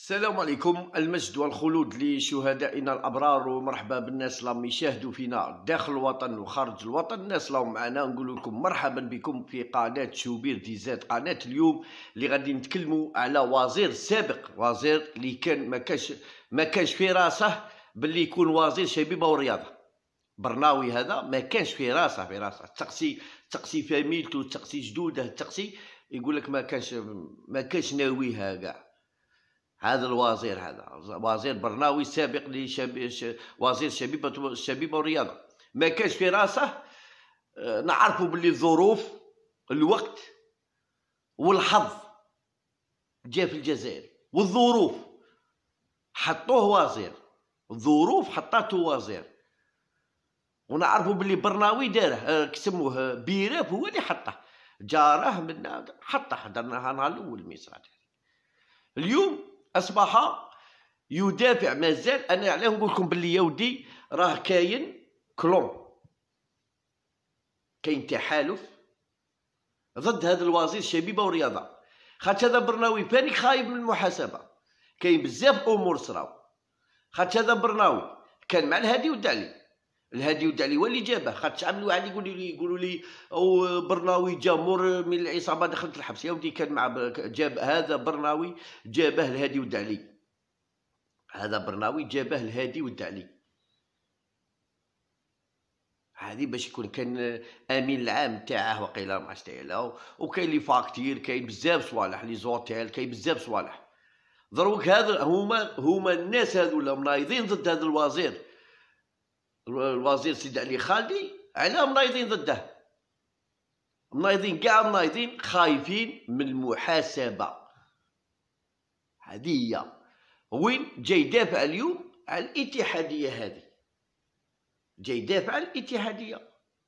السلام عليكم. المجد والخلود لشهدائنا الأبرار، ومرحبا بالناس اللي يشاهدوا فينا داخل الوطن وخارج الوطن. الناس اللي معنا نقول لكم مرحبا بكم في قناة شوبير ديزاد. قناة اليوم اللي غادي نتكلموا على وزير سابق، وزير اللي كان ما كانش في راسه باللي يكون وزير شبيبه والرياضه. برناوي هذا ما كانش في راسه تقسي فاميلته، تقسي جدوده، تقسي يقول لك ما كانش ناويها كاع. هذا الوزير، هذا وزير برناوي سابق وزير الشبيبه والرياضه، ما كانش في راسه. نعرفوا باللي الظروف، الوقت والحظ جاء في الجزائر، والظروف حطوه وزير، الظروف حطاته وزير. ونعرفوا باللي برناوي داره كسموه بيراف، هو اللي حطه، جاره من حطه، درناها نهار الاول ميسات. اليوم اصبح يدافع، مازال. انا علاه نقول لكم باللي يا ودي راه كاين كلون، كاين تحالف ضد هذا الوزير الشبيبه والرياضه. خاطر هذا برناوي فاني خايب من المحاسبه، كاين بزاف امور صراو. خاطر هذا برناوي كان مع الهادي والدعلي، الهادي والدعلي هو اللي جابه. خاطر شحال من واحد يقولوا لي او برناوي جا مور من العصابه دخلت الحبس. يا ودي كان مع جاب هذا برناوي، جابه الهادي والدعلي. هذا برناوي جابه الهادي والدعلي، هذه باش يكون كان امين العام تاعه وقيلا ما عرفتش علاه. وكاين لي فاكتير، كاين بزاف صوالح، لي زوتيل، كاين بزاف صوالح. دروك هذا هما الناس هذولا منايضين ضد هذا الوزير، الوزير سيدي علي خالدي. علاه منايضين ضده؟ منايضين كاع، منايضين خايفين من المحاسبه. هذه هي وين جاي يدافع اليوم على الاتحاديه. هذه جاي يدافع على الاتحاديه،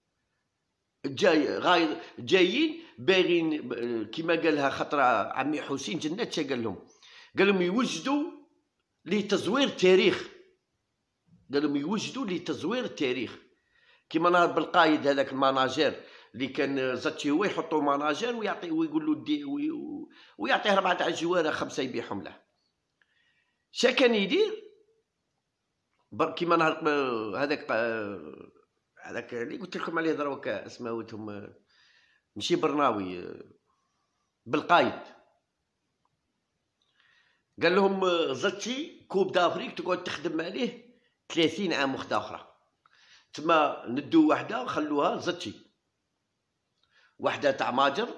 جايين باغين كما قالها خطره عمي حسين جنات. قال لهم يوجدوا لتزوير التاريخ، قال لهم يوجدوا لتزوير التاريخ. كيما نهار بالقايد هذاك المناجر اللي كان زاتشي هو يحطوا مناجر ويعطي ويقول له ويعطيه 4 جواره 5 يبيعهم له. شا كان يدير كيما نهار هذاك اللي قلت لكم عليه دروك اسماوتهم، ماشي برناوي، بالقايد. قال لهم زاتشي كوب دافريك تقعد تخدم عليه 30 عام وحده اخرى، تما ندو وحده خلوها زاتشي، وحده تاع ماجر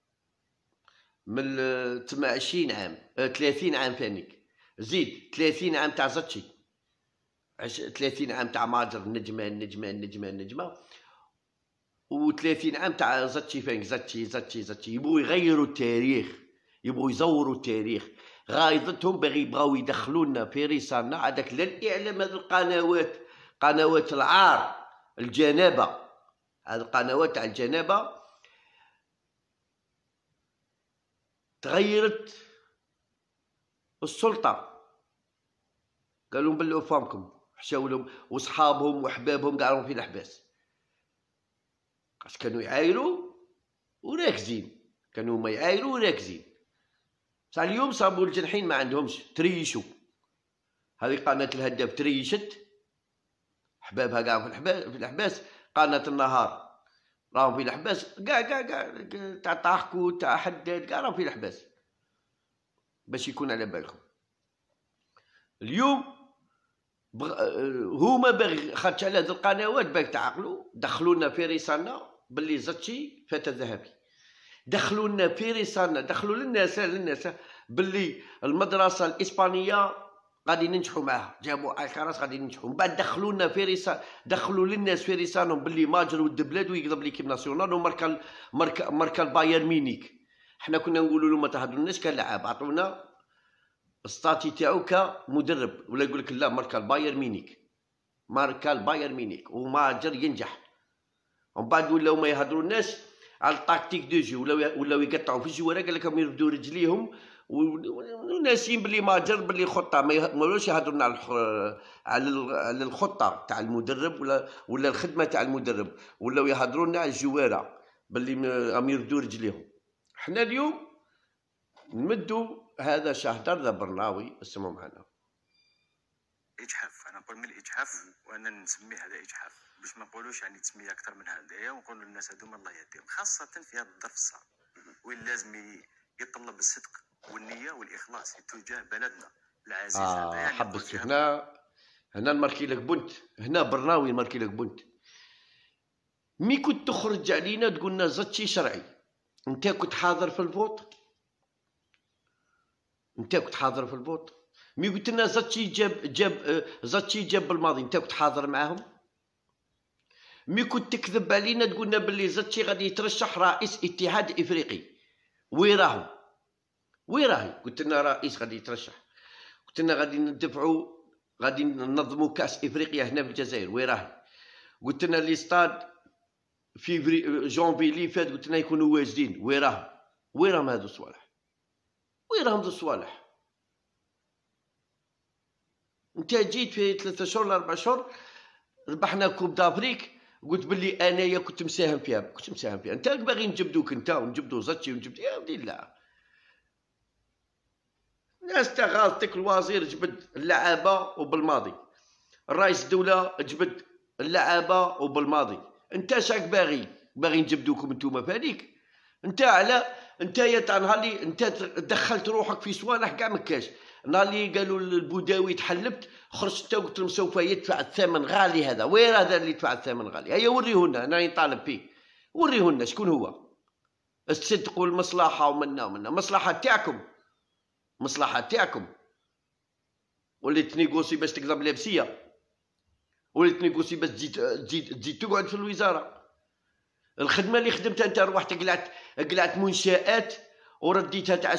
من تما 20 عام 30 عام ثانيك، زيد 30 عام تاع زاتشي، 30 عام تاع ماجر نجمه و30 عام تاع زاتشي. فين زاتشي يبغوا يغيروا التاريخ، يبغوا يزوروا التاريخ. غايضتهم يبغاو يدخلونا في رسالة هذاك للاعلام. هذه القنوات، قنوات العار، الجنابه، هذه القنوات تاع الجنابه تغيرت السلطه. قالوا لهم بلعوا فمكم، حشاو لهم، وصحابهم وحبابهم كاع راهم في الحباس. خاطر كانوا يعايروا وراكزين، كانوا هما يعايروا وراكزين. بصح اليوم صابوا الجرحين ما عندهمش، تريشوا. هذه قناه الهداف تريشت، حبابها كاع في الحباس. قناه النهار راهم في الحباس كاع تاع طاحكو تاع حداد كاع راهم في الحباس. باش يكون على بالكم اليوم هما باغي خاطر على هاد القنوات باغي تعقلوا. دخلونا في رسالة باللي زاتشي فتى ذهبي، دخلونا في رسالة، دخلوا للناس باللي المدرسة الإسبانية غادي ننجحوا معاها، جابوا الكراس غادي ننجحوا. من بعد دخلونا في رسالة، دخلوا للناس في رسالة باللي ماجر ود بلاد ويقضب ليكيب ناسيونال وماركا البايرن ميونيك. حنا كنا نقولوا لهم ما تهضروناش كلاعب، عطونا الستاتي تاعو كمدرب، ولا يقول لك لا ماركا البايرن ميونيك، ماركا البايرن ميونيك وماجر ينجح. ومن بعد ولاو ما يهضروناش على التاكتيك دو جو، ولاو يقطعوا في الجواره. قال لك راهم يردوا رجليهم وناسين باللي ماجر باللي خطه، ما ولاوش يهضرون على الخطه تاع المدرب ولا الخدمه تاع المدرب، ولاو يهضرون على الجواره باللي راهم يردوا رجليهم. حنا اليوم نمدوا هذا شهدر ذا برناوي اسمه معنا اجحاف. انا نقول من الاجحاف، وانا نسميه هذا اجحاف باش ما نقولوش يعني تسميه اكثر من هذا، ونقولوا للناس هذوما الله يهديهم، خاصه في هذا الظرف الصعب وين لازم يتطلب الصدق والنيه والاخلاص تجاه بلدنا العزيز. هذا يعني حبست هنا نماركي لك بنت، هنا برناوي نماركي لك بنت. مي كنت تخرج علينا تقول لنا زدتي شرعي، انت كنت حاضر في الفوت؟ انت كنت حاضر في الفوت؟ مي قلت لنا زدتي جاب بالماضي، انت كنت حاضر معاهم؟ مي كنت تكذب علينا تقول لنا باللي زدتي غادي يترشح رئيس اتحاد افريقي، وين راهي؟ قلت لنا رئيس غادي يترشح، قلت لنا غادي ننظموا كاس افريقيا هنا في الجزائر، وين راهي؟ قلت لنا لي ستاد في جونفي اللي فات قلت لنا يكونوا واجدين، وين راهم هادو الصوالح؟ وين راهم هادو الصوالح؟ انت جيت في 3 شهور ولا 4 شهور ربحنا كوب دافريك، قلت باللي انايا كنت مساهم فيها، انت باغي نجبدوك انت ونجبدو زاتشي ونجبد، يا ودي لا. الناس تا غالطك، الوزير جبد اللعابه وبالماضي، الرئيس الدوله جبد اللعابه وبالماضي، انت شاك باغي نجبدوكم انتوما فهاديك؟ انت يا تاع نهار اللي انت دخلت روحك في صوالح كاع مكاش. نهار اللي قالوا البوداوي تحلبت، خرجت انت وقلت لهم سوف يدفع الثمن غالي. هذا وين هذا اللي يدفع الثمن غالي؟ هيا وريهولنا، انا نطالب فيه، وريهولنا شكون هو الصدق والمصلحه. ومنا مصلحه تاعكم وليت تنيغوسي باش تقضى لابسيه، وليت تنيغوسي باش تزيد تقعد في الوزاره. الخدمه اللي خدمتها انت روحت قلعت منشآت ورديتها تاع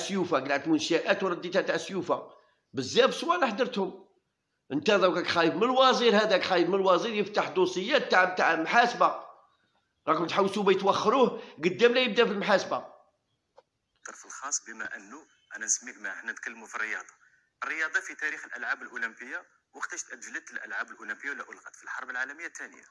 سيوفه، بزاف صوالح درتهم. انت دوكا خايف من الوزير هذاك، يفتح دوسيات تاع محاسبه، راكم تحوسوا بيتوخروه قدام لا يبدا في المحاسبه. الطرف الخاص بما انه انا نسميه، ما احنا نتكلموا في الرياضه في تاريخ الالعاب الاولمبيه، وقتاش تاجلت الالعاب الاولمبيه ولا الغت في الحرب العالميه الثانيه.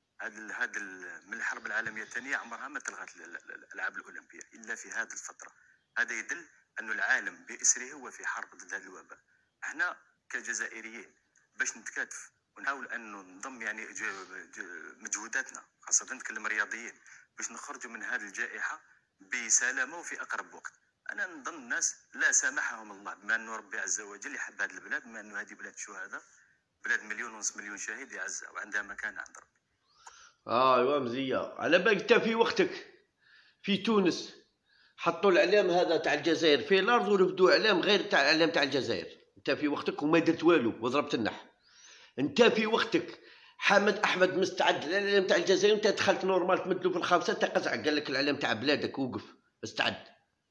من الحرب العالميه الثانيه عمرها ما تلغت الالعاب الاولمبيه الا في هذه الفتره. هذا يدل أن العالم باسره هو في حرب ضد هذا الوباء. احنا كجزائريين باش نتكاتف ونحاول أن نضم يعني مجهوداتنا، خاصه نتكلم رياضيين، باش نخرجوا من هذه الجائحه بسلامه وفي اقرب وقت. انا نظن الناس لا سامحهم الله، بما انه ربي عز وجل يحب هذه البلاد، بما انه هذه بلاد شهداء، بلاد 1.5 مليون شهيد يعزها وعندها مكانه عند ربي. ايوا مزيه. على بالك انت في وقتك في تونس حطوا الاعلام هذا تاع الجزائر في الارض ورفدوا اعلام غير تاع الاعلام تاع الجزائر. انت في وقتك وما درت والو وضربت النح. انت في وقتك حامد احمد مستعد الاعلام تاع الجزائر، انت دخلت نورمال تمدلو في الخامسه تقزع، قال لك الاعلام تاع بلادك وقف استعد.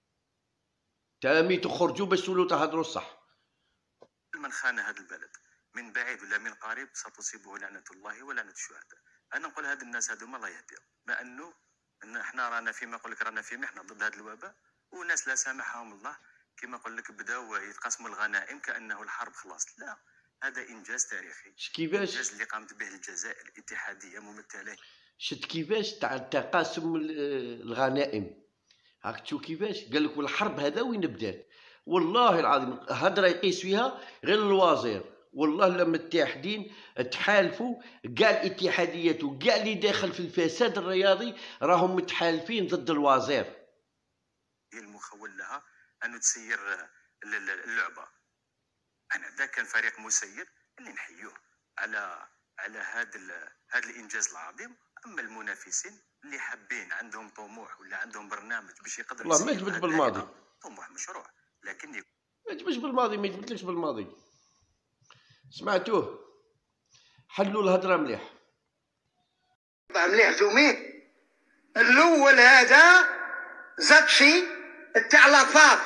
تامي تخرجوا باش تولوا تهضروا الصح. من خان هذا البلد من بعيد ولا من قريب ستصيبه لعنه الله ولعنه الشهداء. انا نقول هاد الناس هذوما الله يهديهم، ما انه احنا رانا فيما نقول لك رانا في محنه ضد هذا الوباء، وناس لا سامحهم الله كما نقول لك بداو يتقاسموا الغنائم كانه الحرب خلاص. لا، هذا انجاز تاريخي. كيفاش الانجاز اللي قامت به الجزائر الاتحاديه ممثله. شت كيفاش تاع تقاسم الغنائم؟ هاك تشوف كيفاش قال لك والحرب هذا وين بدات. والله العظيم هضره يقيس فيها غير الوزير، والله لما متحدين تحالفوا كاع الاتحاديات وكاع اللي داخل في الفساد الرياضي راهم متحالفين ضد الوزير. المخول لها انه تسير اللعبه. انا ذا كان فريق مسير اللي نحيوه على هذا الانجاز العظيم. اما المنافسين اللي حابين عندهم طموح ولا عندهم برنامج باش يقدروا والله ما جبت بالماضي طموح مشروع، لكن ما جبتش بالماضي، ما جبتلكش بالماضي. سمعتوه حلوا الهضره مليح زومي. الاول هذا زاد شي تاع لافاف،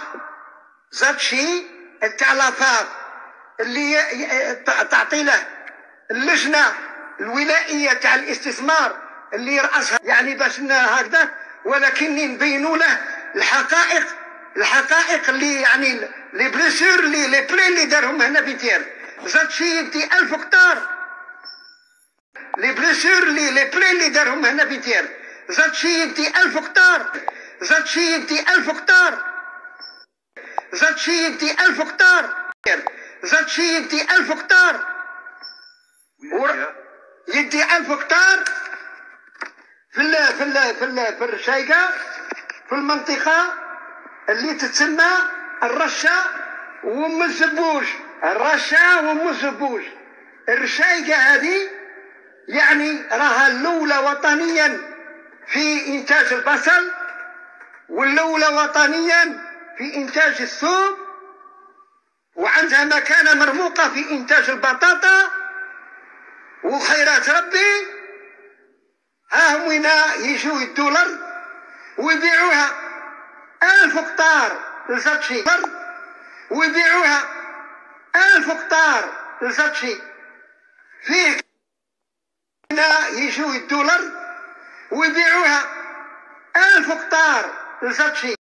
اللي تعطي له اللجنه الولائيه تاع الاستثمار اللي يرأسها، يعني باش هكذا، ولكن نبينوا له الحقائق اللي يعني لي بليسور لي بلي اللي دارهم هنا في تير. زاد شي يدي 1000 هكتار لي بليسور لي بلي اللي دارهم هنا في تير. زاد شي يدي 1000 هكتار زاد شي يدي 1000 هكتار، زاد شي يدي 1000 هكتار، يدي 1000 هكتار في الرشايقة، في المنطقة اللي تتسمى الرشة وام الزبوج. الرشة وام الزبوج، الرشايقة هذه يعني راها الأولى وطنيا في إنتاج البصل، والأولى وطنيا في إنتاج الثوم، وعندها مكانة مرموقة في إنتاج البطاطا، وخيرات ربي ها هم وين يجوا الدولار ويبيعوها 1000 هكتار لزاد شي، ويبيعوها 1000 هكتار لزاد شي، فيه يجوا الدولار ويبيعوها 1000 هكتار لزاد شي.